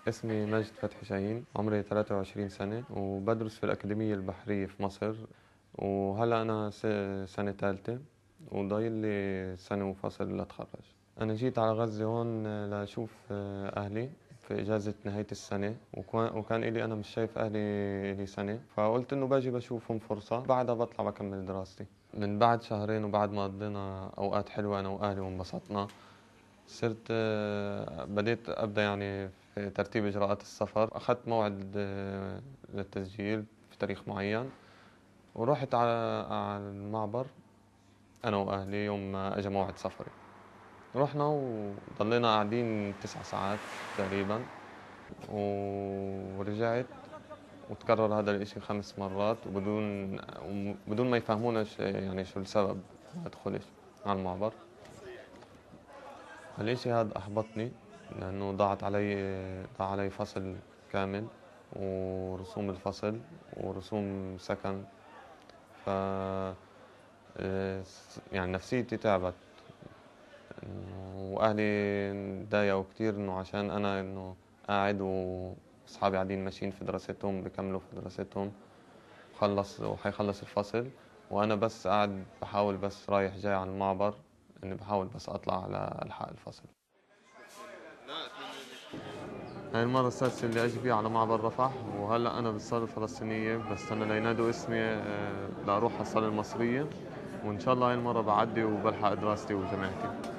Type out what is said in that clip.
اسمي مجد فتحي شاهين، عمري 23 سنة وبدرس في الأكاديمية البحرية في مصر. وهلأ أنا سنة ثالثة وضايل لي سنة وفصل لأتخرج. أنا جيت على غزة هون لأشوف أهلي في إجازة نهاية السنة، وكان إلي أنا مش شايف أهلي لي سنة، فقلت إنه باجي بشوفهم فرصة، بعدها بطلع بكمل دراستي. من بعد شهرين وبعد ما قضينا أوقات حلوة أنا وأهلي وانبسطنا، صرت بديت أبدأ يعني في ترتيب إجراءات السفر. أخذت موعد للتسجيل في تاريخ معين، ورحت على المعبر أنا وأهلي يوم ما أجا موعد سفري. رحنا وضلينا قاعدين 9 ساعات تقريبا، ورجعت وتكرر هذا الإشي 5 مرات وبدون ما يفهمونا يعني شو السبب ما أدخلش على المعبر. الإشي هذا أحبطني لأنه ضاع علي فصل كامل، ورسوم الفصل ورسوم سكن. ف يعني نفسيتي تعبت، وأهلي تضايقوا كتير إنه عشان أنا إنه قاعد وأصحابي قاعدين ماشيين في دراستهم بيكملوا في دراستهم وحيخلص الفصل، وأنا بس قاعد بحاول بس رايح جاي على المعبر، إني بحاول بس أطلع على ألحق الفصل. هاي المرة السادسة اللي أجي فيها على معبر رفح، وهلأ أنا بالصالة الفلسطينية بستنى لينادوا اسمي لأروح على الصالة المصرية، وإن شاء الله هاي المرة بعدي وبلحق دراستي وجامعتي.